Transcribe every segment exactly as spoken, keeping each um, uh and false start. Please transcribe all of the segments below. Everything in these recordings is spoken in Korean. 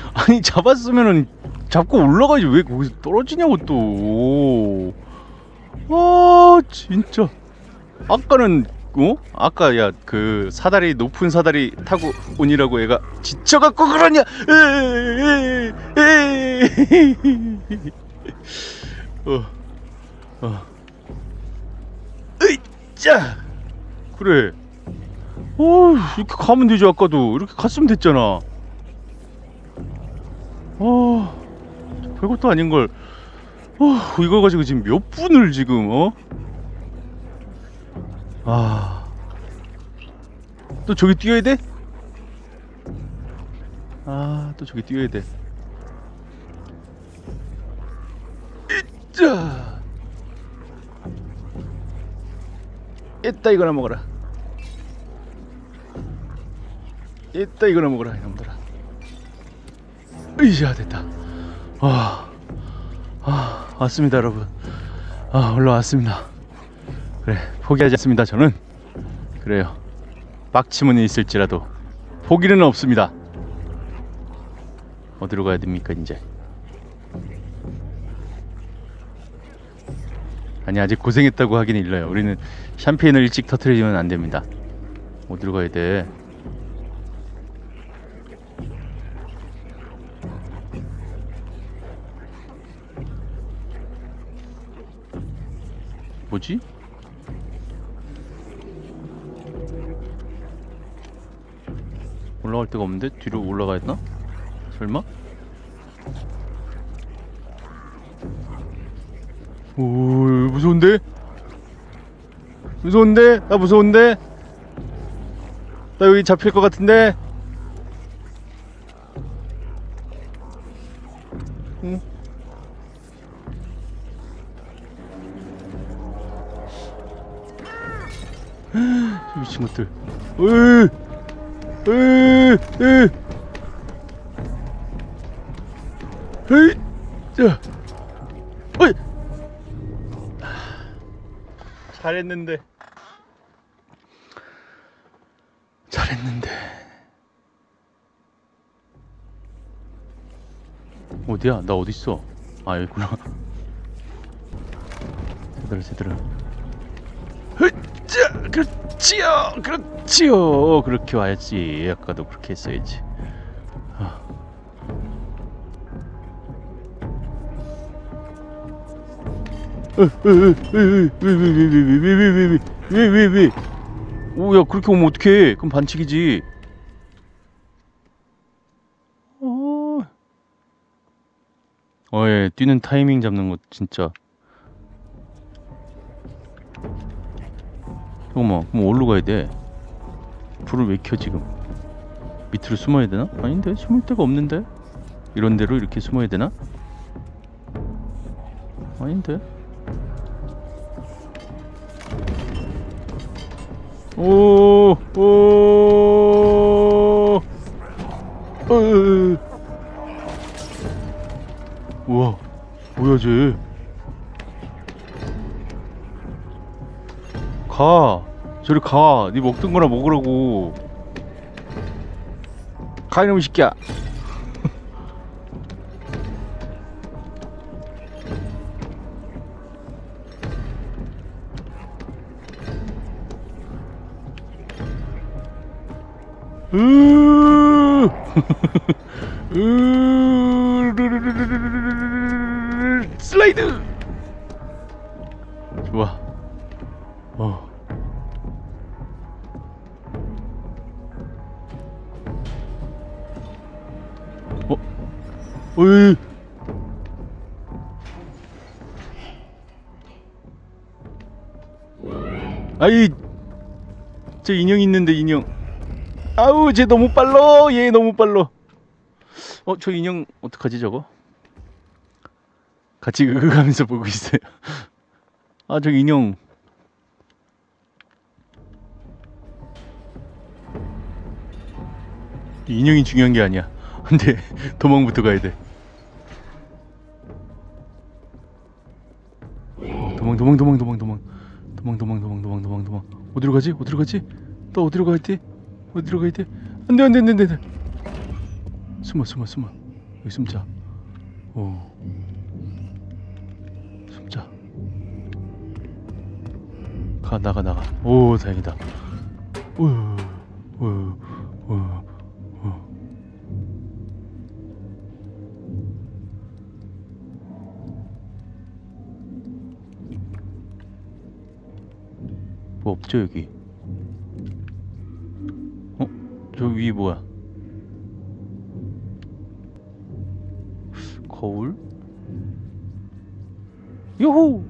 아니 잡았으면은 잡고 올라가지 왜 거기서 떨어지냐고 또. 아 진짜. 아까는 어? 아까 야 그 사다리 높은 사다리 타고 오니라고 애가 지쳐갖고 그러냐? 어, 어, 으이짜 그래. 어 이렇게 가면 되지. 아까도 이렇게 갔으면 됐잖아. 어 별것도 아닌 걸. 어 이거 가지고 지금 몇 분을 지금 어? 아. 또 저기 뛰어야 돼? 아, 또 저기 뛰어야 돼. 자, 이따 이거나 먹어라. 이따 이거나 먹어라 이놈들아. 으이자 됐다. 아, 아 왔습니다 여러분. 아 올라왔습니다. 그래 포기하지 않습니다 저는. 그래요. 빡치문이 있을지라도 포기는 없습니다. 어디로 가야 됩니까 이제? 아니 아직 고생했다고 하긴 일러요. 우리는 샴페인을 일찍 터뜨리면 안 됩니다. 어디로 가야 돼? 뭐지? 올라갈 데가 없는데? 뒤로 올라가야했나? 설마? 오 무서운데? 무서운데? 나 무서운데? 나 여기 잡힐 것 같은데? 응? 저 미친 것들. 으이! 으이! 으이! 으이! 자! 어이! 잘했는데. 잘했는데. 어디야? 나 어딨어? 아 여기구나. 제대로 제대로. 흐짜! 그렇지요! 그렇지요! 그렇게 와야지. 아까도 그렇게 했어야지. 아. 왜왜왜왜왜왜왜왜왜왜왜왜왜 오야 그렇게 오면 어떡해. 그럼 반칙이지. 어 어예 뛰는 타이밍 잡는 거 진짜. 잠깐만 그럼 어디로 가야 돼? 불을 왜 켜 지금? 밑으로 숨어야 되나? 아닌데 숨을 데가 없는데? 이런 데로 이렇게 숨어야 되나? 아닌데? 오, 오, 으, 우와, 뭐야 쟤? 가, 저리 가. 네 먹던 거나 먹으라고. 가 이놈의 새끼야. 으 슬라이드. 좋아. 어. 어? 어이. 아이, 저 인형 있는데 인형. 아우 쟤 너무 빨라. 얘 너무 빨라. 어 저 인형 어떡하지 저거? 같이 으으가면서 보고 있어요. 아 저 인형. 인형이 중요한 게 아니야. 근데 도망부터 가야 돼. 도망 도망 도망 도망 도망 도망 도망 도망 도망 도망 도망. 어디로 가지? 어디로 가지? 또 어디로 가야 돼? 어디로 가야 돼? 안돼 안돼 안돼 안돼. 숨어 숨어 숨어. 여기 숨자. 오. 숨자. 가, 나가, 나가. 오, 다행이다. 오, 오, 오, 오. 뭐 없죠, 여기? 어? 저 위 뭐야? 거울? 요호!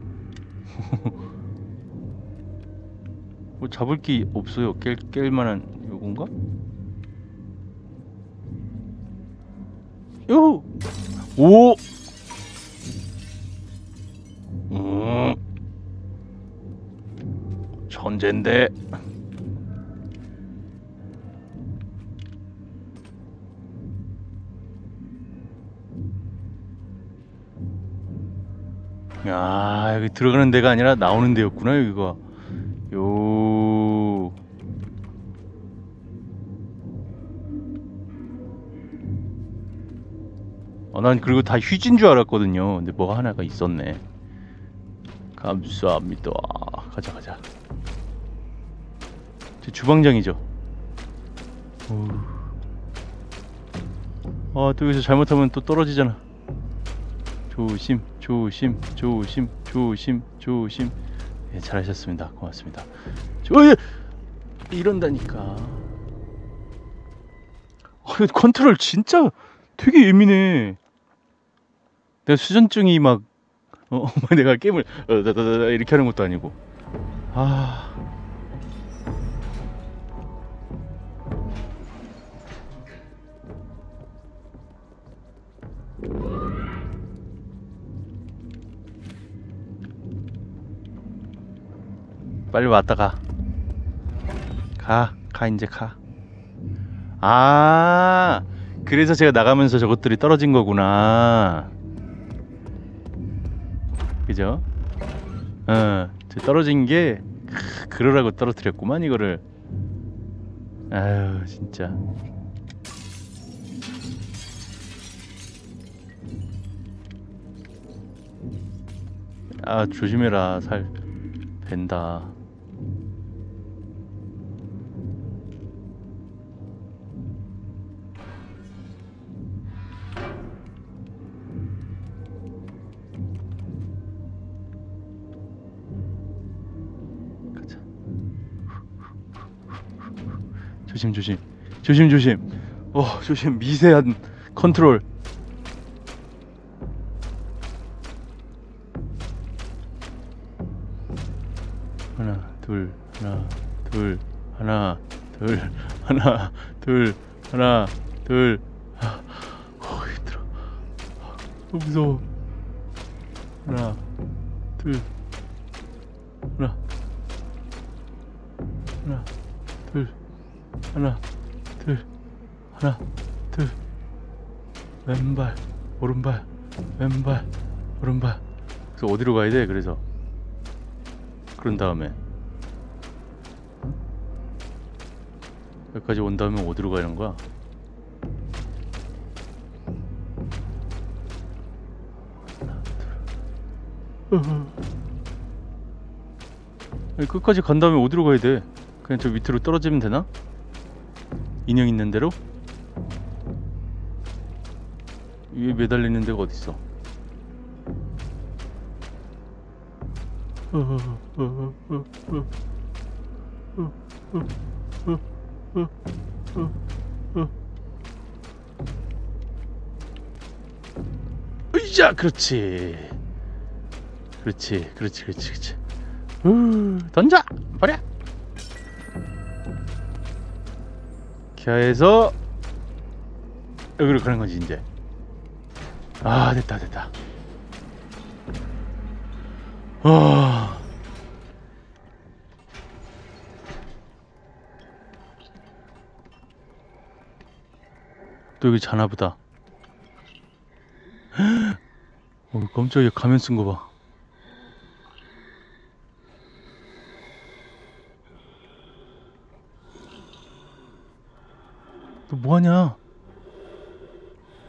뭐 잡을 게 없어요. 깰, 깰 만한 요건가? 요호! 오! 음. 천재인데. 야, 여기 들어가는 데가 아니라 나오는 데였구나, 여기가. 요. 어, 난 그리고 다 휴지인 줄 알았거든요. 근데 뭐가 하나가 있었네. 감사합니다. 가자, 가자. 제 주방장이죠. 아, 또 여기서 잘못하면 또 떨어지잖아. 조심, 조심, 조심, 조심, 조심. 예, 잘하셨습니다. 고맙습니다. 저, 예! 이런다니까. 아, 컨트롤 진짜 되게 예민해. 내가 수전증이 막, 어, 내가 게임을 어, 다다다 이렇게 하는 것도 아니고. 아. 빨리 왔다 가. 가, 가, 이제 가. 아, 그래서 제가 나가면서 저것들이 떨어진 거구나. 그죠? 어, 저 떨어진 게, 크, 그러라고 떨어뜨렸구만, 이거를. 아유, 진짜. 아, 조심해라. 살 벤다. 가자. 조심, 조심. 조심, 조심. 어, 조심. 미세한 컨트롤. 하나, 둘, 하나, 둘, 하나, 둘, 하나, 둘, 하나, 둘. 아, 어, 힘들어. 너무 무서워. 하나, 둘, 하나, 하나, 둘, 하나, 둘, 하나, 둘. 왼발, 오른발, 왼발, 오른발. 그래서 어디로 가야 돼? 그래서. 그런 다음에 여기까지 온 다음에 어디로 가는 거야? 아니, 끝까지 간 다음에 어디로 가야 돼? 그냥 저 밑으로 떨어지면 되나? 인형 있는 대로? 위에 매달리는 데가 어딨어? 으이자, 그렇지, 그렇지, 그렇지, 그렇지, 그렇지. 우, 던져, 버려. 기아에서 여기로 가는 거지 이제. 아, 됐다, 됐다. 아. 또 여기 자나보다. 어, 깜짝이야. 가면 쓴 거 봐. 너 뭐하냐?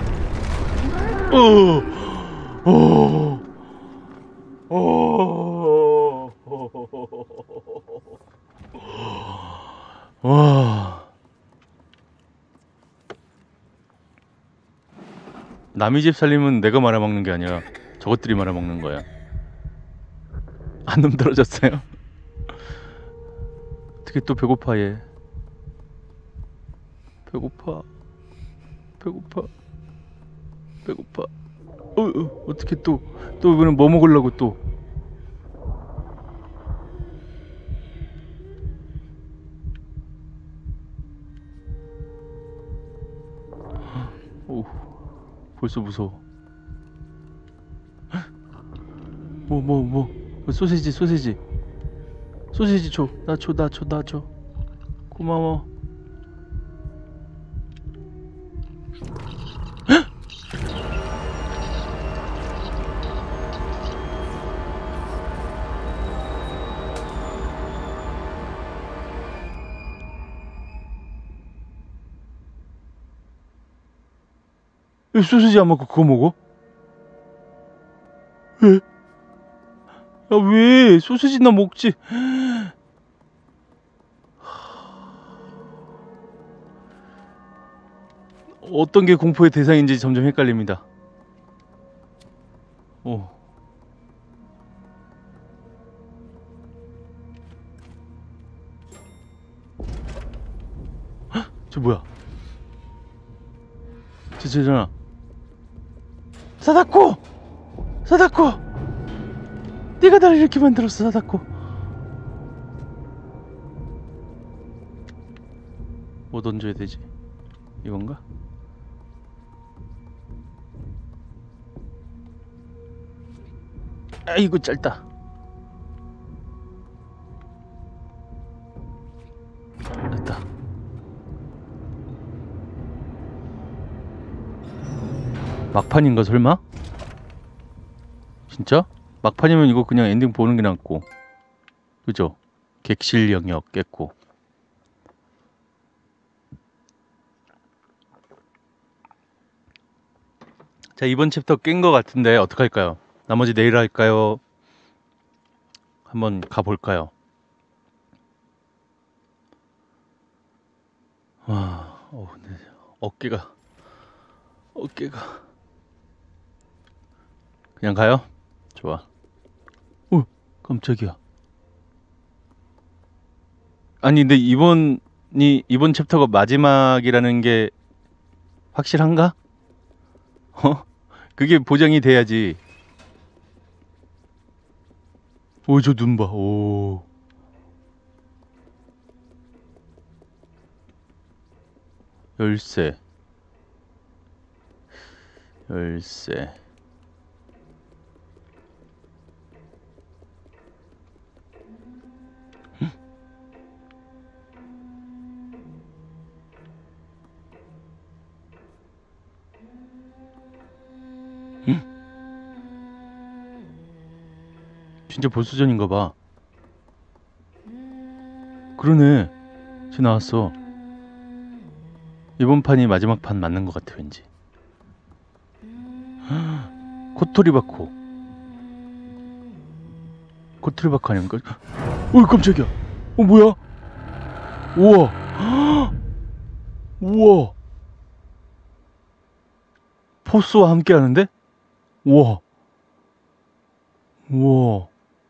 어, 어, 어, 와. 남의 집 살림은 내가 말아먹는 게 아니라 저것들이 말아먹는 거야. 한 놈 떨어졌어요? 어떻게 또 배고파 얘. 배고파. 배고파. 배고파. 어, 어 어떻게 또, 또 이번엔 뭐 먹으려고 또. 오, 벌써 무서워. 뭐, 뭐, 뭐. 소시지, 소시지. 소시지 줘. 나 줘, 나 줘, 나 줘. 고마워. 왜 소시지 안 먹고 그거 먹어? 왜? 야, 왜? 소시지나 먹지. 어떤 게 공포의 대상인지 점점 헷갈립니다. 어. 헉, 저 뭐야? 저 저잖아. 사다코! 사다코! 네가 나를 이렇게 만들었어, 사다코. 뭐 던져야 되지? 이건가? 아이고 짧다. 됐다. 막판인가 설마? 진짜? 막판이면 이거 그냥 엔딩 보는 게 낫고. 그죠? 객실 영역 깼고. 자, 이번 챕터 깬 거 같은데 어떡할까요? 나머지 내일 할까요? 한번 가볼까요? 와, 어, 네. 어깨가 어깨가 그냥 가요? 좋아. 어, 깜짝이야. 아니, 근데 이번이 이번 챕터가 마지막이라는 게 확실한가? 어? 그게 보장이 돼야지. 오, 저 눈 봐. 오. 열쇠. 열쇠. 진짜 보수전인가 봐. 그러네. 쟤 나왔어. 이번 판이 마지막 판 맞는 것 같아, 왠지. 코토리바코. 코토리바코 아닌가? 어, 깜짝이야. 어, 뭐야? 우와. 우와. 포스와 함께 하는데? 우와. 우와.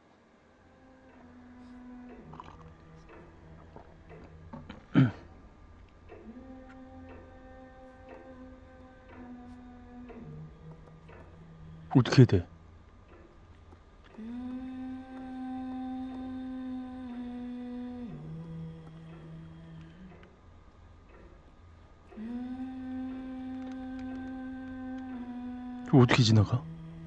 어떻게 해야 돼? 이거 어떻게 지나가?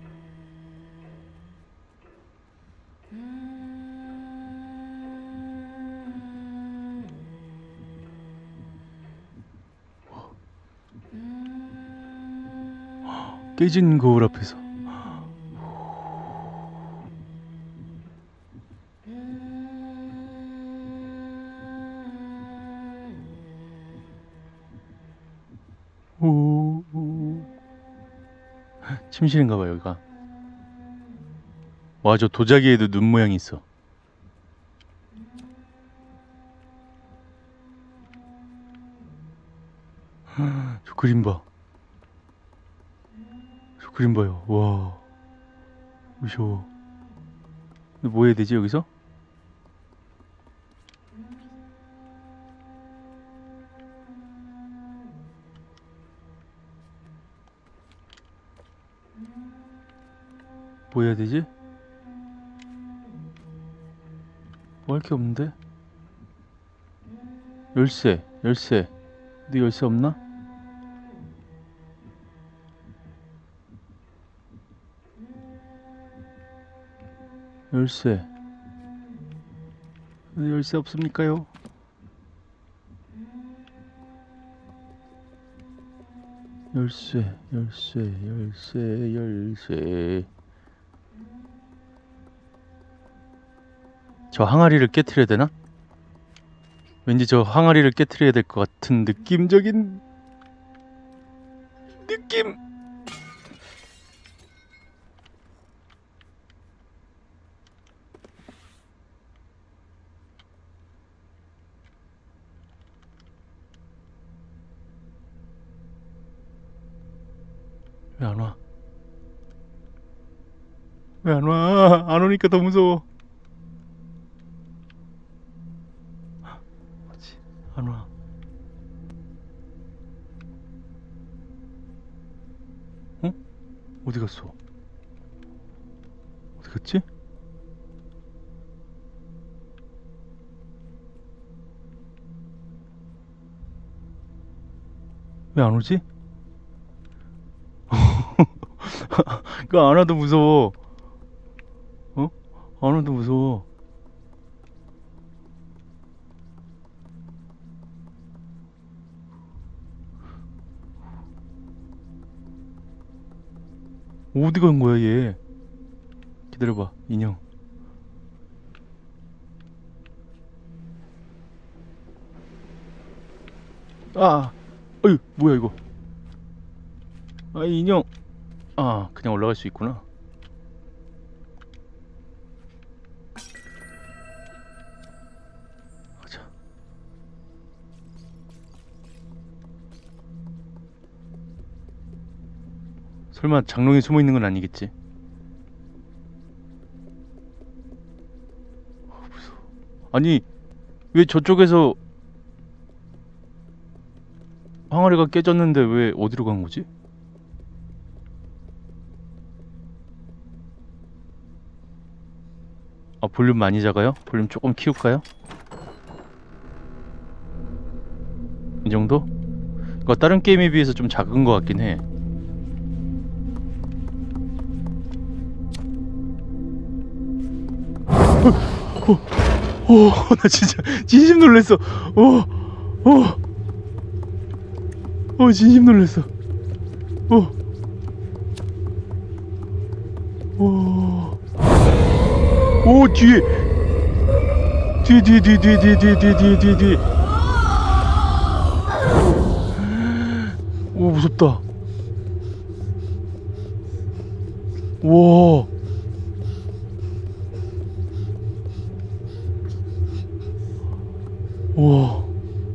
깨진 거울 앞에서. 오. 침실인가 봐, 여기가. 와, 저 도자기에도 눈 모양이 있어. 저 그림 봐. 저 그림 봐요. 와. 무서워. 근데 뭐 해야 되지, 여기서? 뭐 해야 되지? 뭐 할 게 없는데? 열쇠, 열쇠. 네 열쇠 없나? 열쇠. 네 열쇠 없습니까요? 열쇠, 열쇠, 열쇠, 열쇠. 저 항아리를 깨트려야 되나? 왠지 저 항아리를 깨트려야 될 것 같은 느낌적인 느낌. 왜 안 와? 왜 안 와? 안 오니까 더 무서워. 뭐지? 안 와. 어? 어디 갔어? 어디 갔지? 왜 안 오지? 그거 안 와도 무서워. 어? 안 와도 무서워. 어디 간 거야, 얘? 기다려봐, 인형. 아, 어휴, 뭐야 이거? 아, 이 인형. 아, 그냥 올라갈 수 있구나. 가자. 설마 장롱에 숨어 있는 건 아니겠지? 아, 무서워. 아니, 왜 저쪽에서 항아리가 깨졌는데 왜 어디로 간 거지? 아, 볼륨 많이 작아요? 볼륨 조금 키울까요? 이 정도? 이거 다른 게임에 비해서 좀 작은 것 같긴 해. 어, 어, 어, 나 진짜 진심 놀랬어. 어, 어, 어, 진심 놀랬어. 어, 어, 오, 뒤에, 뒤에, 뒤에, 뒤에, 뒤에, 뒤에, 뒤에, 뒤에, 뒤에, 뒤에, 뒤에. 오, 무섭다. 와. 와.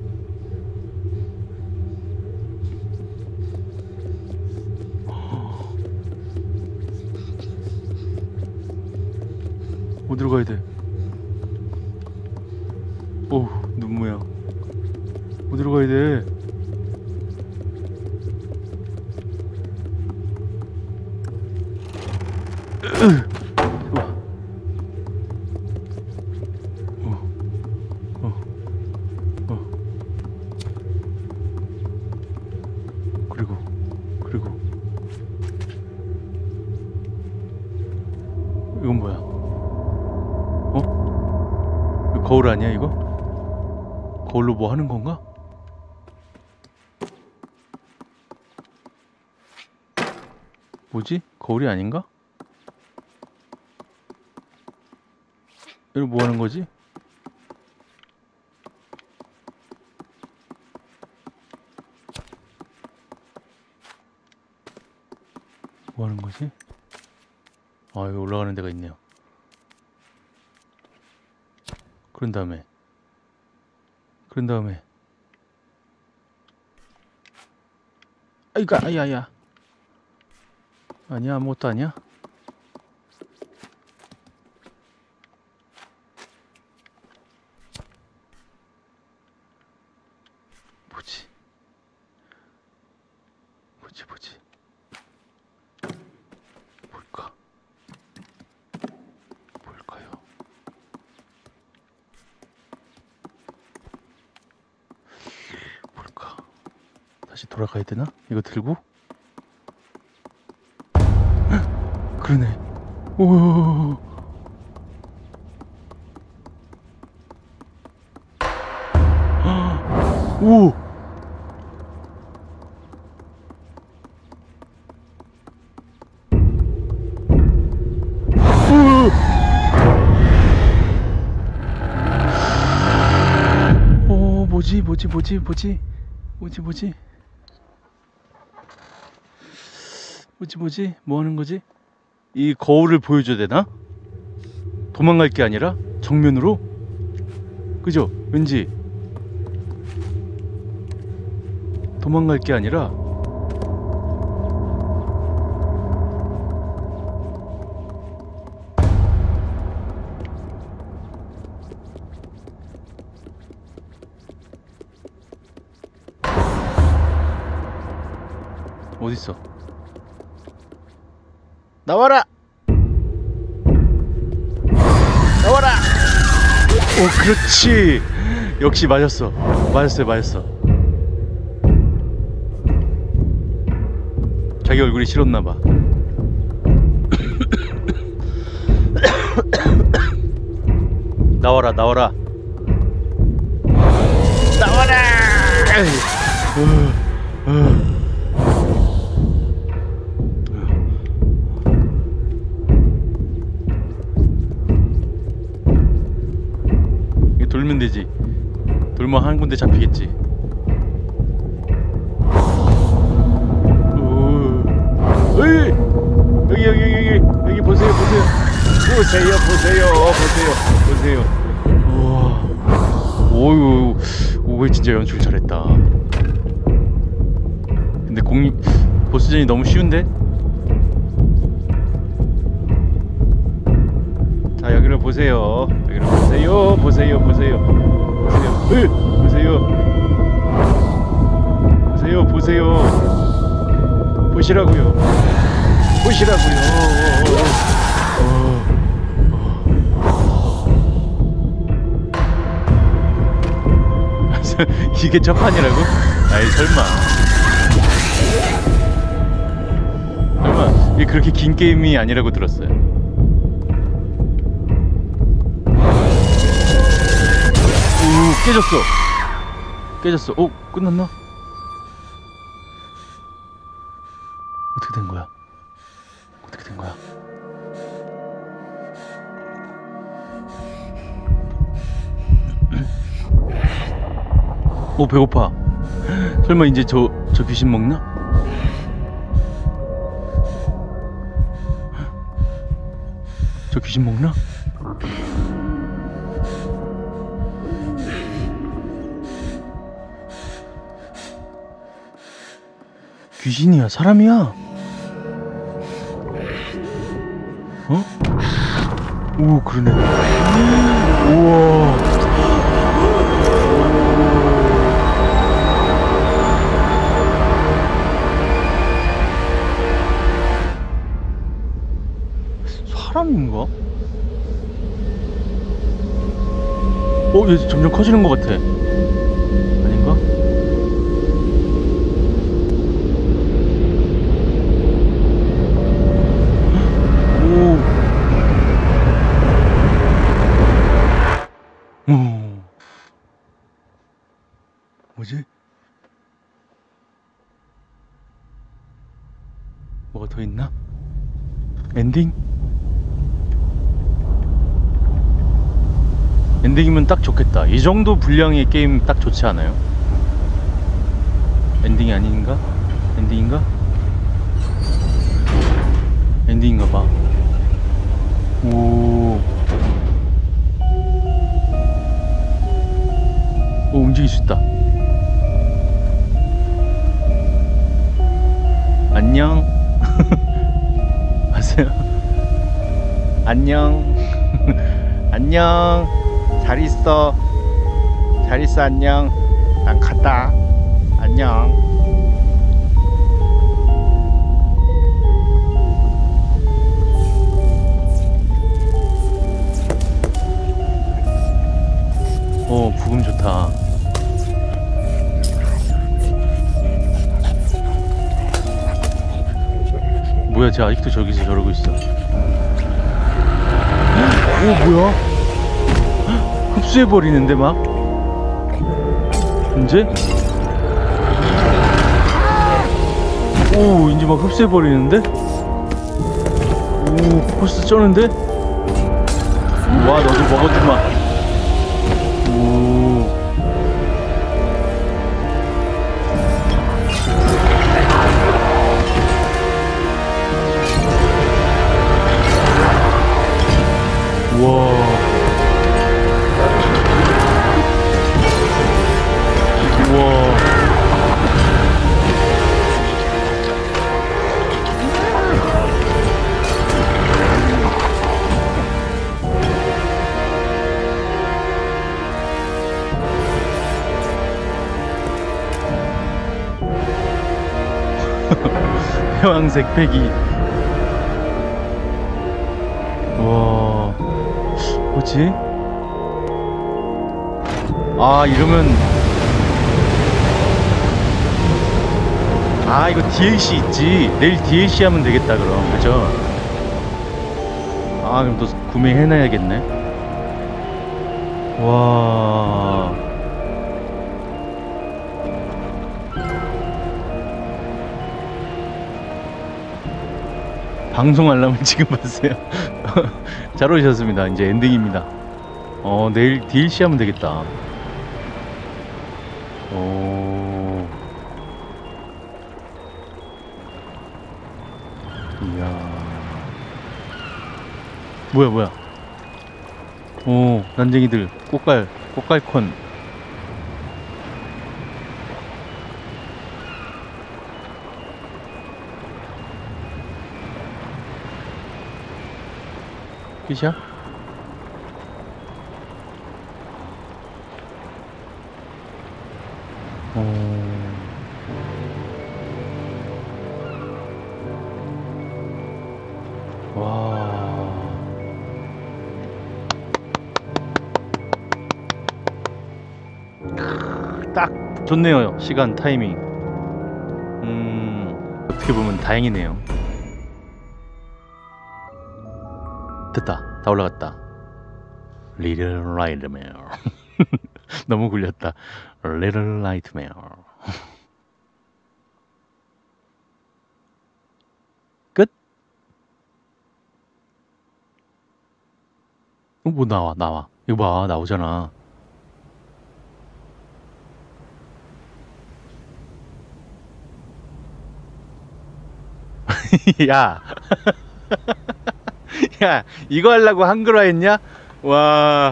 어디로 가야 돼? 오, 눈무야. 어디로 가야 돼? 좋아. 어, 어, 어. 그리고, 그리고. 이건 뭐야? 어? 이거 거울 아니야, 이거? 거울로 뭐 하는 건가? 뭐지? 거울이 아닌가? 이거 뭐 하는 거지? 뭐 하는 거지? 아, 여기 올라가는 데가 있네요. 그런 다음에 그런 다음에 아이가 아야야 아니야, 아무것도 아니야. 뭐지 뭐지 뭐지 뭘까? 뭘까요? 뭘까? 다시 돌아가야 되나? 이거 들고? 헉! 그러네. 오. 오. 오, 뭐지 뭐지 뭐지 뭐지 뭐지 뭐지 뭐지 뭐지 뭐 하는 거지? 이 거울을 보여줘야 되나? 도망갈 게 아니라 정면으로? 그죠? 왠지 도망갈 게 아니라 어딨어? 나와라! 나와라! 오, 그렇지! 역시 맞았어. 맞았어요, 맞았어. 자기 얼굴이 싫었나봐. 나와라, 나와라. 나와라! 어, 어. 돌면 되지. 돌면 한 군데 잡히겠지. 으이! 여기 여기 여기 여기 여기 보세요 보세요 보세요 보세요 보세요 보세요. 우와. 오유 오이 진짜 연출 잘했다. 근데 공이 보스전이 너무 쉬운데? 자 여기를 보세요. 여기를 보세요 보세요 보세요 보세요 으! 보세요 보세요 보세요 보시라고요 보시라고요. 어, 어, 어. 이게 첫 판이라고? 아이 설마 설마 이게 그렇게 긴 게임이 아니라고 들었어요. 오 깨졌어 깨졌어. 오 끝났나? 어떻게 된 거야? 어떻게 된 거야? 오 배고파. 설마 이제 저, 저 귀신 먹나? 저 귀신 먹나? 귀신이야 사람이야? 어? 오 그러네. 우와. 사람인가? 어? 얘 점점 커지는 것 같아. 아닌가? 오. 오. 뭐지? 뭐가 더 있나? 엔딩? 엔딩이면 딱 좋겠다. 이 정도 분량의 게임 딱 좋지 않아요? 엔딩이 아닌가? 엔딩인가? 엔딩인가 봐. 오. 오 움직일 수 있다. 안녕. 아세요? 안녕. 안녕. 잘 있어. 잘 있어. 안녕. 난 갔다. 안녕. 오 부금 좋다. 뭐야 쟤 아직도 저기서 저러고 있어. 오 뭐야? 흡수해버리는데 막? 이제? 오 이제 막 흡수해버리는데? 오 포커스 쩌는데? 와 너도 먹어주마. 오 와 우와. 회왕색 패기. 와 뭐지? 아 이러면 아 이거 디엘씨 있지. 내일 디엘씨 하면 되겠다 그럼. 그죠? 아 그럼 또 구매해놔야겠네. 와 방송 알람을 지금 봤어요. 잘 오셨습니다. 이제 엔딩입니다. 어 내일 디엘씨 하면 되겠다. 오 이야. 뭐야 뭐야. 오, 난쟁이들 꽃갈 꽃갈콘. 끝이야? 오. 와. 딱 좋네요. 시간 타이밍. 음, 어떻게 보면 다행이네요. 됐다. 다 올라갔다. Little Nightmare. 너무 굴렸다. Little Nightmare. 끝? 어, 뭐 나와 나와. 이거 봐, 나오잖아. 야, 야, 이거 하려고 한글화 했냐? 와.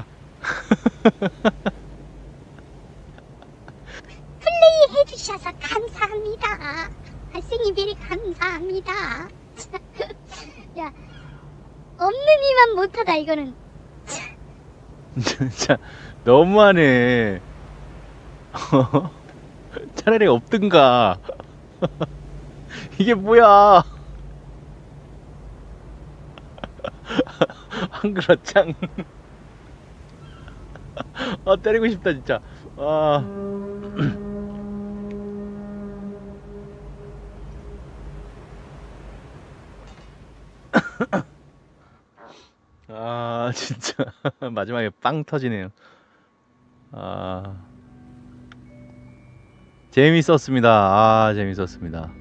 플레이 해주셔서 감사합니다. 발생이별이 감사합니다. 야, 없는 이만 못하다 이거는. 진짜 너무하네. 차라리 없든가. 이게 뭐야? 한글화 짱. 아, 때리고 싶다 진짜. 아. 아, 진짜 마지막에 빵 터지네요. 아, 재밌었습니다. 아, 재밌었습니다.